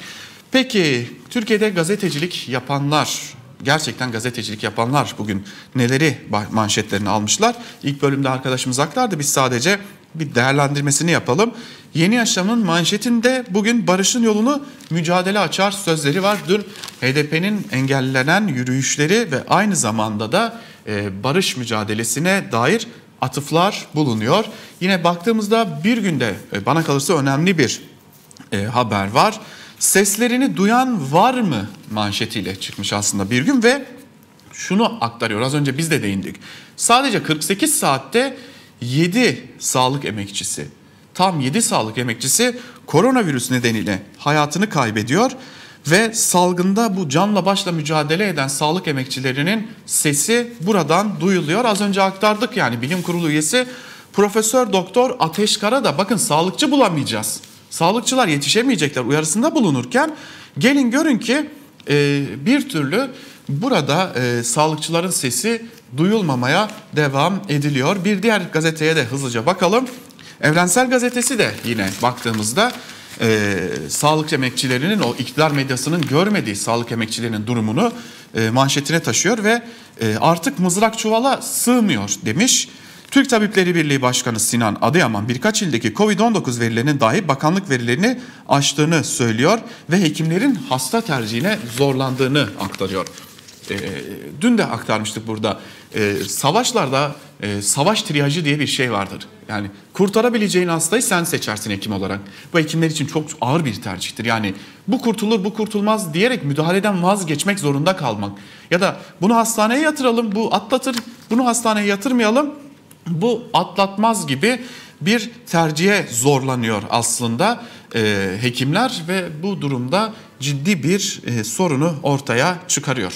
Peki Türkiye'de gazetecilik yapanlar, gerçekten gazetecilik yapanlar bugün neleri manşetlerini almışlar? İlk bölümde arkadaşımız aktardı, biz sadece bir değerlendirmesini yapalım. Yeni Yaşam'ın manşetinde bugün barışın yolunu mücadele açar sözleri var. Dün H D P'nin engellenen yürüyüşleri ve aynı zamanda da barış mücadelesine dair atıflar bulunuyor. Yine baktığımızda bir günde bana kalırsa önemli bir e, haber var. Seslerini duyan var mı manşetiyle çıkmış aslında bir gün ve şunu aktarıyor. Az önce biz de değindik. Sadece kırk sekiz saatte yedi sağlık emekçisi, tam yedi sağlık emekçisi koronavirüs nedeniyle hayatını kaybediyor. Ve salgında bu canla başla mücadele eden sağlık emekçilerinin sesi buradan duyuluyor. Az önce aktardık yani bilim kurulu üyesi Profesör Doktor Ateş Kara da bakın sağlıkçı bulamayacağız, sağlıkçılar yetişemeyecekler uyarısında bulunurken gelin görün ki e, bir türlü burada e, sağlıkçıların sesi duyulmamaya devam ediliyor. Bir diğer gazeteye de hızlıca bakalım. Evrensel Gazetesi de yine baktığımızda Ee, sağlık emekçilerinin, o iktidar medyasının görmediği sağlık emekçilerinin durumunu e, manşetine taşıyor ve e, artık mızrak çuvala sığmıyor demiş. Türk Tabipleri Birliği Başkanı Sinan Adıyaman birkaç ildeki kovid on dokuz verilerinin dahi bakanlık verilerini aştığını söylüyor ve hekimlerin hasta tercihine zorlandığını aktarıyor. E, dün de aktarmıştık burada. E, savaşlarda e, savaş triyajı diye bir şey vardır. Yani kurtarabileceğin hastayı sen seçersin hekim olarak. Bu hekimler için çok ağır bir tercihtir. Yani bu kurtulur bu kurtulmaz diyerek müdahaleden vazgeçmek zorunda kalmak. Ya da bunu hastaneye yatıralım, bu atlatır, bunu hastaneye yatırmayalım, bu atlatmaz gibi bir tercihe zorlanıyor aslında e, hekimler ve bu durumda ciddi bir e, sorunu ortaya çıkarıyor.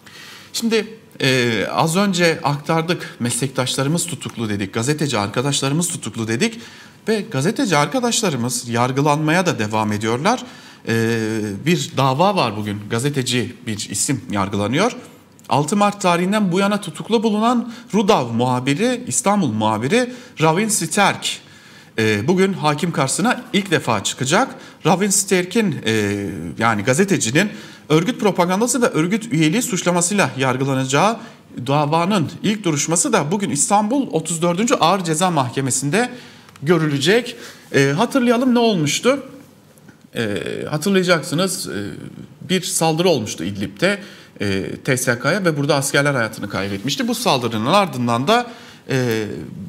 Şimdi e, az önce aktardık, meslektaşlarımız tutuklu dedik, gazeteci arkadaşlarımız tutuklu dedik ve gazeteci arkadaşlarımız yargılanmaya da devam ediyorlar. E, bir dava var bugün, gazeteci bir isim yargılanıyor. altı Mart tarihinden bu yana tutuklu bulunan Rudav muhabiri, İstanbul muhabiri Ravin Sterk e, bugün hakim karşısına ilk defa çıkacak. Ravin Sterk'in e, yani gazetecinin örgüt propagandası ve örgüt üyeliği suçlamasıyla yargılanacağı davanın ilk duruşması da bugün İstanbul otuz dördüncü Ağır Ceza Mahkemesi'nde görülecek. E, hatırlayalım ne olmuştu? E, hatırlayacaksınız e, bir saldırı olmuştu İdlib'de e, T S K'ya ve burada askerler hayatını kaybetmişti. Bu saldırının ardından da e,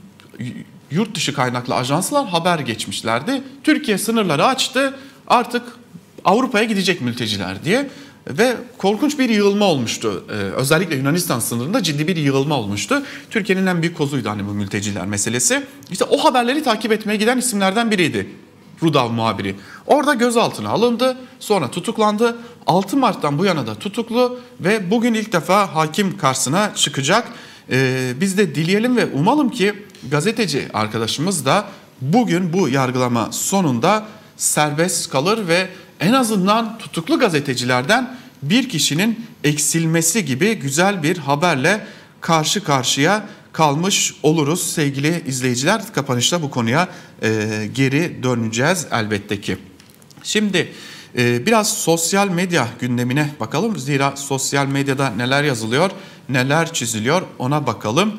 yurt dışı kaynaklı ajanslar haber geçmişlerdi. Türkiye sınırları açtı, artık Avrupa'ya gidecek mülteciler diye. ve korkunç bir yığılma olmuştu. Ee, özellikle Yunanistan sınırında ciddi bir yığılma olmuştu. Türkiye'nin en büyük kozuydu hani bu mülteciler meselesi. İşte o haberleri takip etmeye giden isimlerden biriydi. Rudav muhabiri. Orada gözaltına alındı, sonra tutuklandı. altı Mart'tan bu yana da tutuklu ve bugün ilk defa hakim karşısına çıkacak. Ee, biz de dileyelim ve umalım ki gazeteci arkadaşımız da bugün bu yargılama sonunda serbest kalır ve en azından tutuklu gazetecilerden bir kişinin eksilmesi gibi güzel bir haberle karşı karşıya kalmış oluruz sevgili izleyiciler. Kapanışta bu konuya e, geri döneceğiz elbette ki. Şimdi e, biraz sosyal medya gündemine bakalım. Zira sosyal medyada neler yazılıyor, neler çiziliyor ona bakalım.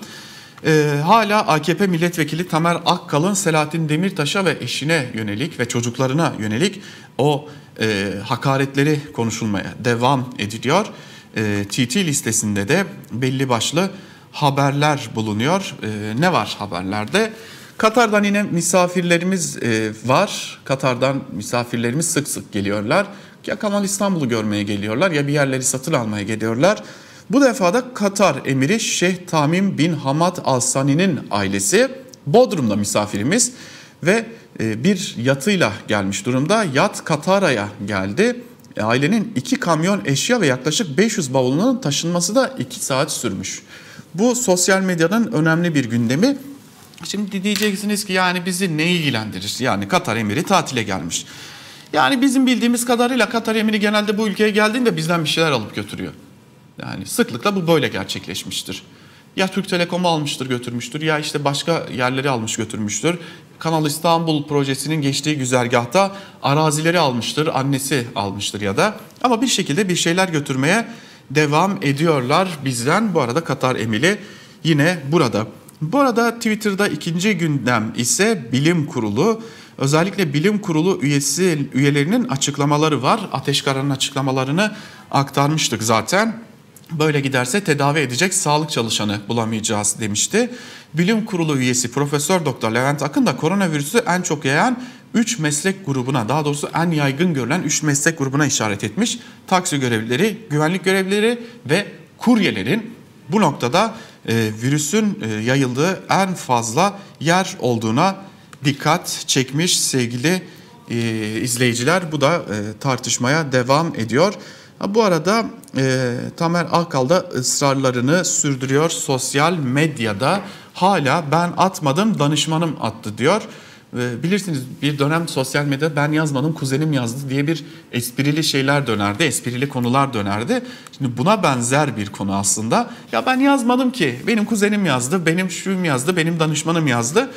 E, hala A K P milletvekili Tamer Akkal'ın Selahattin Demirtaş'a ve eşine yönelik ve çocuklarına yönelik o e, hakaretleri konuşulmaya devam ediliyor. E, T T listesinde de belli başlı haberler bulunuyor. E, ne var haberlerde? Katar'dan yine misafirlerimiz e, var. Katar'dan misafirlerimiz sık sık geliyorlar. Ya Kanal İstanbul'u görmeye geliyorlar ya bir yerleri satın almaya geliyorlar. Bu defa da Katar emiri Şeyh Tamim bin Hamad Al Sani'nin ailesi Bodrum'da misafirimiz ve e, bir yatıyla gelmiş durumda. Yat Katar'a geldi. E, ailenin iki kamyon eşya ve yaklaşık beş yüz bavulunun taşınması da iki saat sürmüş. Bu sosyal medyanın önemli bir gündemi. Şimdi diyeceksiniz ki yani bizi ne ilgilendirir? Yani Katar emiri tatile gelmiş. Yani bizim bildiğimiz kadarıyla Katar emiri genelde bu ülkeye geldiğinde bizden bir şeyler alıp götürüyor. Yani sıklıkla bu böyle gerçekleşmiştir. Ya Türk Telekom'u almıştır götürmüştür ya işte başka yerleri almış götürmüştür. Kanal İstanbul projesinin geçtiği güzergahta arazileri almıştır, annesi almıştır ya da. Ama bir şekilde bir şeyler götürmeye devam ediyorlar bizden. Bu arada Katar emiri yine burada. Bu arada Twitter'da ikinci gündem ise Bilim Kurulu. Özellikle Bilim Kurulu üyesi üyelerinin açıklamaları var. Ateşkara'nın açıklamalarını aktarmıştık zaten. Böyle giderse tedavi edecek sağlık çalışanı bulamayacağız demişti. Bilim Kurulu üyesi Profesör Doktor Levent Akın da koronavirüsü en çok yayan üç meslek grubuna, daha doğrusu en yaygın görülen üç meslek grubuna işaret etmiş. Taksi görevlileri, güvenlik görevlileri ve kuryelerin bu noktada e, virüsün e, yayıldığı en fazla yer olduğuna dikkat çekmiş sevgili e, izleyiciler. Bu da e, tartışmaya devam ediyor. Bu arada e, Tamer Akkal da ısrarlarını sürdürüyor sosyal medyada. Hala ben atmadım danışmanım attı diyor. E, bilirsiniz bir dönem sosyal medyada ben yazmadım kuzenim yazdı diye bir esprili şeyler dönerdi. Esprili konular dönerdi. Şimdi buna benzer bir konu aslında. Ya ben yazmadım ki benim kuzenim yazdı, benim şuyum yazdı, benim danışmanım yazdı.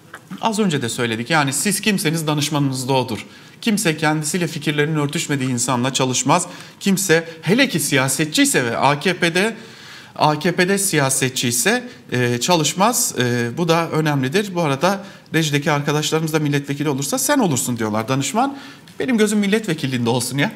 Az önce de söyledik yani siz kimseniz danışmanınız da odur. Kimse kendisiyle fikirlerinin örtüşmediği insanla çalışmaz. Kimse hele ki siyasetçiyse ve A K P'de A K P'de siyasetçi ise e, çalışmaz. E, bu da önemlidir. Bu arada rejideki arkadaşlarımız da milletvekili olursa sen olursun diyorlar danışman. Benim gözüm milletvekilliğinde olsun ya.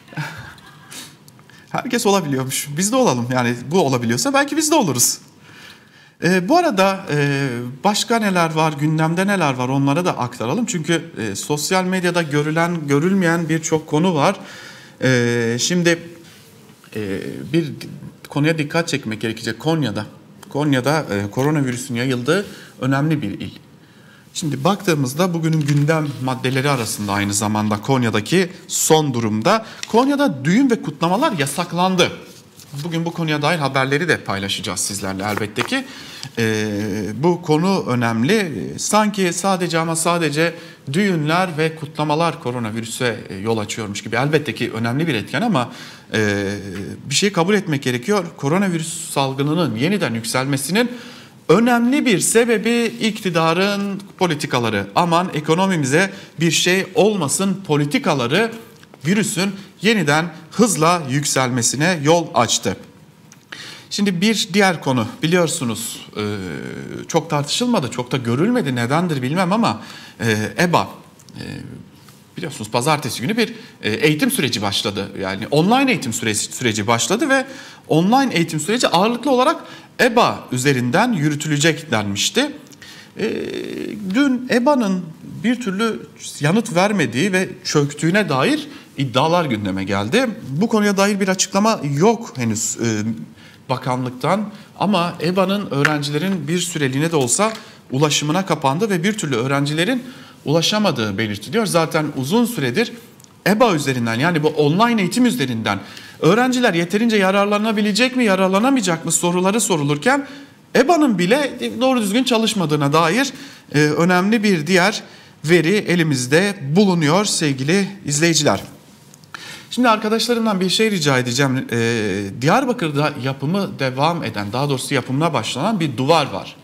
Herkes olabiliyormuş. Biz de olalım. Yani bu olabiliyorsa belki biz de oluruz. E, bu arada e, başka neler var, gündemde neler var onlara da aktaralım. Çünkü e, sosyal medyada görülen, görülmeyen birçok konu var. E, şimdi e, bir konuya dikkat çekmek gerekecek. Konya'da, Konya'da e, koronavirüsün yayıldığı önemli bir il. Şimdi baktığımızda bugünün gündem maddeleri arasında aynı zamanda Konya'daki son durumda. Konya'da düğün ve kutlamalar yasaklandı. Bugün bu konuya dair haberleri de paylaşacağız sizlerle elbette ki. Ee, bu konu önemli. Sanki sadece ama sadece düğünler ve kutlamalar koronavirüse yol açıyormuş gibi. Elbette ki önemli bir etken ama e, bir şey kabul etmek gerekiyor. Koronavirüs salgınının yeniden yükselmesinin önemli bir sebebi iktidarın politikaları. Aman ekonomimize bir şey olmasın politikaları virüsün yeniden hızla yükselmesine yol açtı. Şimdi bir diğer konu biliyorsunuz çok tartışılmadı, çok da görülmedi, nedendir bilmem ama E B A biliyorsunuz pazartesi günü bir eğitim süreci başladı. Yani online eğitim süreci, süreci başladı ve online eğitim süreci ağırlıklı olarak E B A üzerinden yürütülecek denmişti. Dün E B A'nın bir türlü yanıt vermediği ve çöktüğüne dair iddialar gündeme geldi. Bu konuya dair bir açıklama yok henüz e, bakanlıktan ama E B A'nın öğrencilerin bir süreliğine de olsa ulaşımına kapandı ve bir türlü öğrencilerin ulaşamadığı belirtiliyor. Zaten uzun süredir E B A üzerinden, yani bu online eğitim üzerinden öğrenciler yeterince yararlanabilecek mi, yararlanamayacak mı soruları sorulurken E B A'nın bile doğru düzgün çalışmadığına dair e, önemli bir diğer veri elimizde bulunuyor sevgili izleyiciler. Şimdi arkadaşlarımdan bir şey rica edeceğim. Ee, Diyarbakır'da yapımı devam eden, daha doğrusu yapımına başlanan bir duvar var.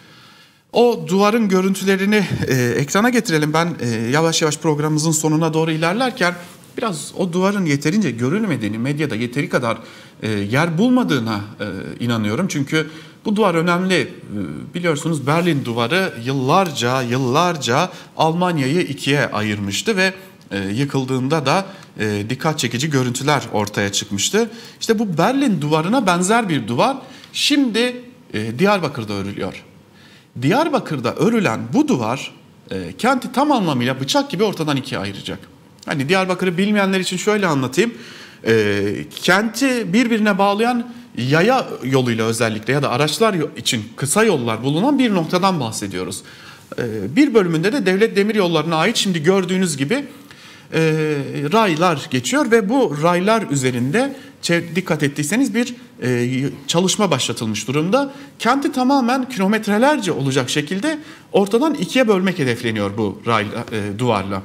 O duvarın görüntülerini e, ekrana getirelim. Ben e, yavaş yavaş programımızın sonuna doğru ilerlerken biraz o duvarın yeterince görülmediğini, medyada yeteri kadar e, yer bulmadığına e, inanıyorum. Çünkü bu duvar önemli. E, biliyorsunuz Berlin Duvarı yıllarca yıllarca Almanya'yı ikiye ayırmıştı ve e, yıkıldığında da e, dikkat çekici görüntüler ortaya çıkmıştı. İşte bu Berlin Duvarı'na benzer bir duvar şimdi e, Diyarbakır'da örülüyor. Diyarbakır'da örülen bu duvar e, kenti tam anlamıyla bıçak gibi ortadan ikiye ayıracak. Hani Diyarbakır'ı bilmeyenler için şöyle anlatayım. E, kenti birbirine bağlayan yaya yoluyla özellikle ya da araçlar için kısa yollar bulunan bir noktadan bahsediyoruz. E, bir bölümünde de devlet demiryollarına ait şimdi gördüğünüz gibi e, raylar geçiyor ve bu raylar üzerinde dikkat ettiyseniz bir e, çalışma başlatılmış durumda. Kenti tamamen kilometrelerce olacak şekilde ortadan ikiye bölmek hedefleniyor bu ray, e, duvarla.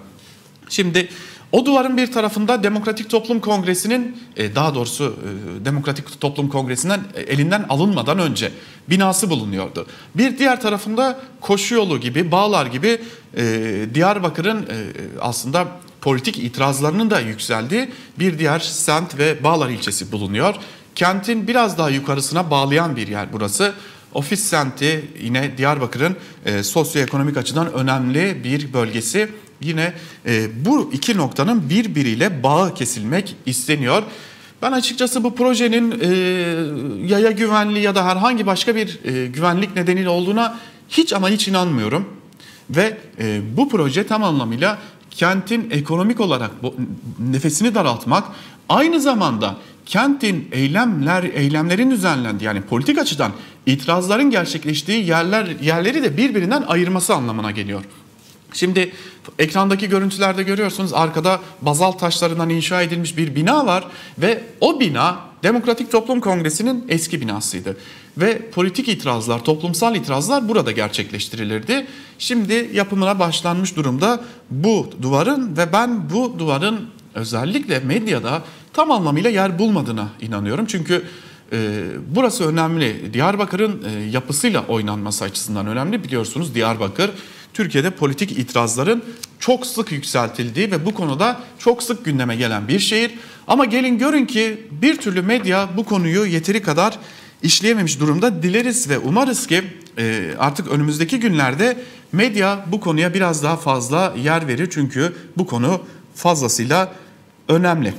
Şimdi o duvarın bir tarafında Demokratik Toplum Kongresi'nin e, daha doğrusu e, Demokratik Toplum Kongresi'nden e, elinden alınmadan önce binası bulunuyordu. Bir diğer tarafında koşu yolu gibi, bağlar gibi e, Diyarbakır'ın e, aslında politik itirazlarının da yükseldiği bir diğer semt ve Bağlar ilçesi bulunuyor. Kentin biraz daha yukarısına bağlayan bir yer burası. Ofis semti yine Diyarbakır'ın e, sosyoekonomik açıdan önemli bir bölgesi. Yine e, bu iki noktanın birbiriyle bağı kesilmek isteniyor. Ben açıkçası bu projenin e, yaya güvenliği ya da herhangi başka bir e, güvenlik nedeniyle olduğuna hiç ama hiç inanmıyorum. Ve e, bu proje tam anlamıyla kentin ekonomik olarak nefesini daraltmak, aynı zamanda kentin eylemler eylemlerin düzenlendiği, yani politik açıdan itirazların gerçekleştiği yerler yerleri de birbirinden ayırması anlamına geliyor. Şimdi ekrandaki görüntülerde görüyorsunuz, arkada bazalt taşlarından inşa edilmiş bir bina var ve o bina Demokratik Toplum Kongresi'nin eski binasıydı. Ve politik itirazlar, toplumsal itirazlar burada gerçekleştirilirdi. Şimdi yapımına başlanmış durumda bu duvarın ve ben bu duvarın özellikle medyada tam anlamıyla yer bulmadığına inanıyorum. Çünkü e, burası önemli. Diyarbakır'ın e, yapısıyla oynanması açısından önemli. Biliyorsunuz Diyarbakır Türkiye'de politik itirazların çok sık yükseltildiği ve bu konuda çok sık gündeme gelen bir şehir. Ama gelin görün ki bir türlü medya bu konuyu yeteri kadar işleyememiş durumda. Dileriz ve umarız ki e, artık önümüzdeki günlerde medya bu konuya biraz daha fazla yer verir. Çünkü bu konu fazlasıyla önemli.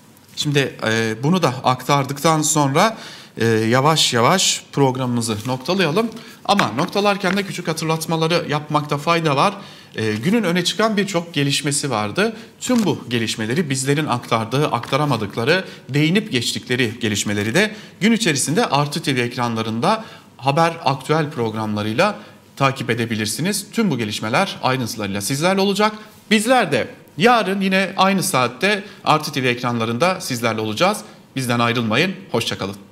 Şimdi e, bunu da aktardıktan sonra e, yavaş yavaş programımızı noktalayalım. Ama noktalarken de küçük hatırlatmaları yapmakta fayda var. E, günün öne çıkan birçok gelişmesi vardı. Tüm bu gelişmeleri bizlerin aktardığı, aktaramadıkları, değinip geçtikleri gelişmeleri de gün içerisinde Artı T V ekranlarında haber aktüel programlarıyla takip edebilirsiniz. Tüm bu gelişmeler ayrıntılarıyla sizlerle olacak. Bizler de yarın yine aynı saatte Artı T V ekranlarında sizlerle olacağız. Bizden ayrılmayın. Hoşça kalın.